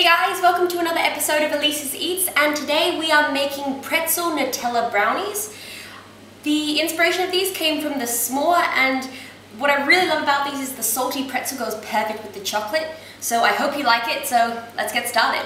guys, welcome to another episode of Elise's Eats, and today we are making pretzel Nutella brownies. The inspiration of these came from the s'more, and what I really love about these is the salty pretzel goes perfect with the chocolate, so I hope you like it, so let's get started.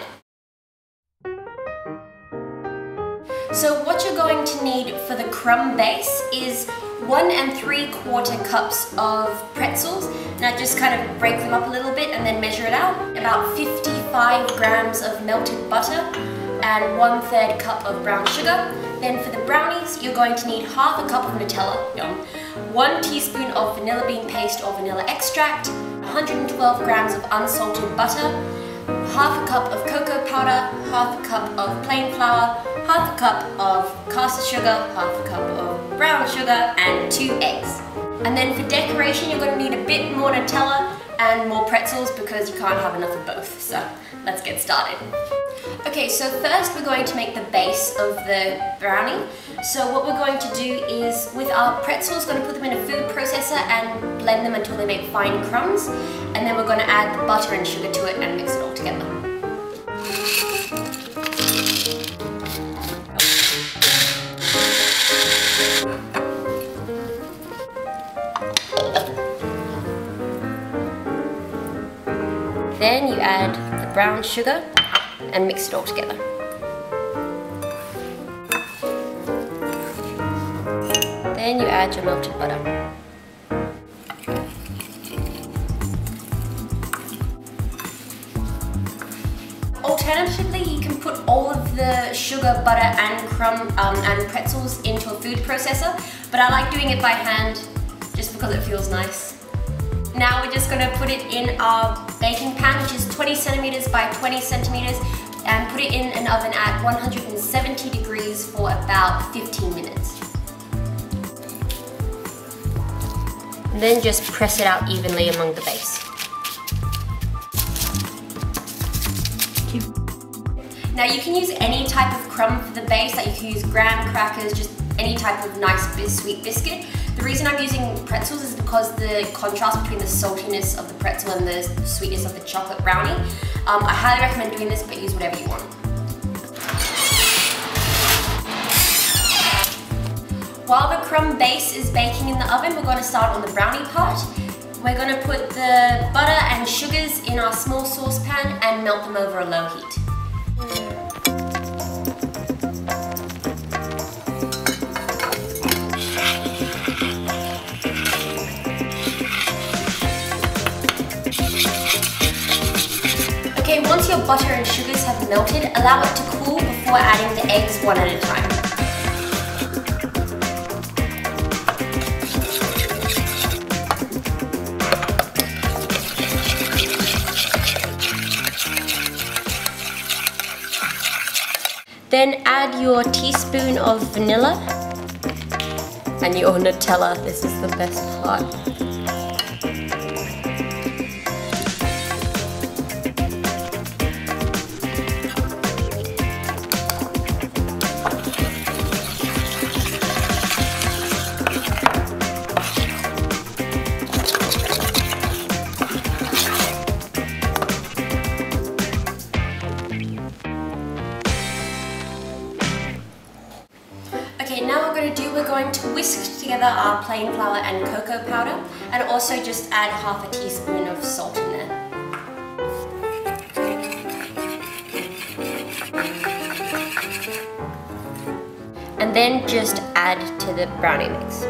So what you're going to need for the crumb base is 1 3/4 cups of pretzels. Now just kind of break them up a little bit and then measure it out. About 55 grams of melted butter and 1/3 cup of brown sugar. Then for the brownies, you're going to need half a cup of Nutella, 1 teaspoon of vanilla bean paste or vanilla extract, 112 grams of unsalted butter, half a cup of cocoa powder, half a cup of plain flour, half a cup of caster sugar, half a cup of brown sugar, and 2 eggs. And then for decoration, you're going to need a bit more Nutella and more pretzels because you can't have enough of both. So let's get started. Okay, so first we're going to make the base of the brownie. So what we're going to do is, with our pretzels, going to put them in a food processor and blend them until they make fine crumbs. And then we're going to add the butter and sugar to it and mix it all together. Then you add the brown sugar and mix it all together. Then you add your melted butter. Alternatively, you can put all of the sugar, butter and crumb and pretzels into a food processor, but I like doing it by hand just because it feels nice. Now we're just going to put it in our baking pan, which is 20 centimeters by 20 centimeters, and put it in an oven at 170 degrees for about 15 minutes. And then just press it out evenly among the base. Now you can use any type of crumb for the base, like you can use graham crackers, just any type of nice sweet biscuit. The reason I'm using pretzels is because the contrast between the saltiness of the pretzel and the sweetness of the chocolate brownie. I highly recommend doing this, but use whatever you want. While the crumb base is baking in the oven, we're going to start on the brownie part. We're going to put the butter and sugars in our small saucepan and melt them over a low heat. Okay, once your butter and sugars have melted, allow it to cool before adding the eggs one at a time. Then add your teaspoon of vanilla and your Nutella. This is the best part. Okay, now what we're going to whisk together our plain flour and cocoa powder, and also just add half a teaspoon of salt in there. And then just add to the brownie mix.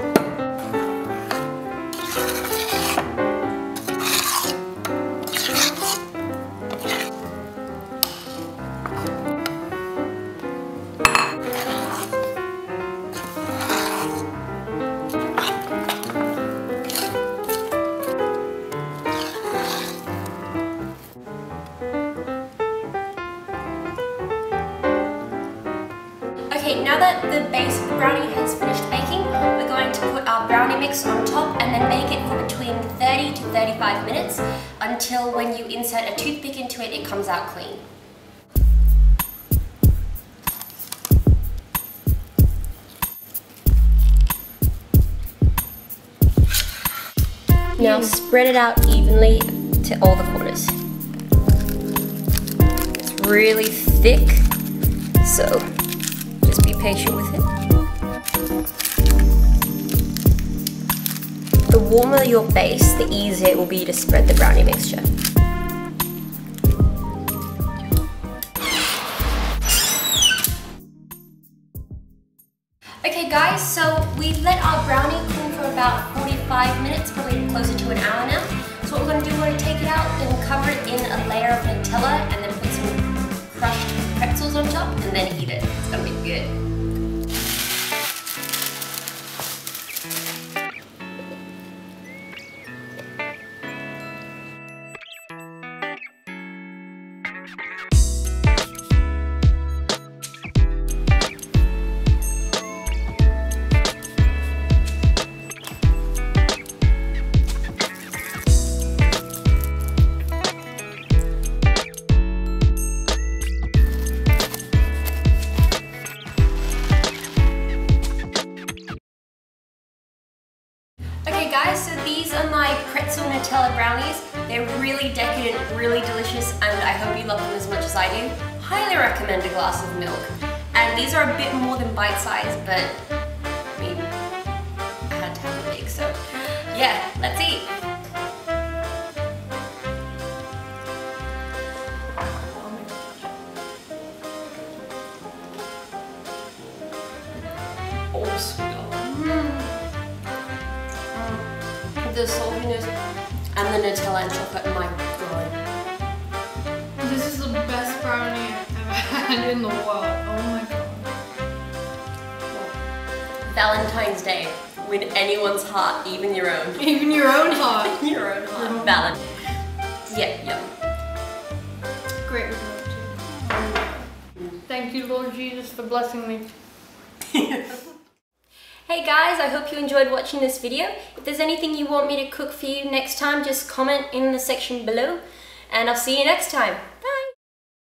Okay, now that the base of the brownie has finished baking, we're going to put our brownie mix on top and then make it for between 30 to 35 minutes until when you insert a toothpick into it, it comes out clean. Now spread it out evenly to all the corners. really thick, so just be patient with it. The warmer your base, the easier it will be to spread the brownie mixture. Okay guys, so we've let our brownie cool for about 45 minutes, probably closer to an hour now. So what we're going to do, we're going to take it out and cover it in a layer of Nutella and then put some crushed pretzels on top and then eat it. It's going to be good. Okay guys, so these are my Pretzel Nutella brownies. They're really decadent, really delicious, and I hope you love them as much as I do. Highly recommend a glass of milk. And these are a bit more than bite-sized, but I mean, I had to have a big, so yeah, let's eat. Oh, sweet. The saltiness and the Nutella and chocolate, my god. This is the best brownie I've ever had in the world. Oh my god. Valentine's Day. Win anyone's heart, even your own. Even your own heart. Your own heart. Valentine. Yeah, yum. Great result too. Thank you, Lord Jesus, for blessing me. Hey guys, I hope you enjoyed watching this video. If there's anything you want me to cook for you next time, just comment in the section below, and I'll see you next time. Bye!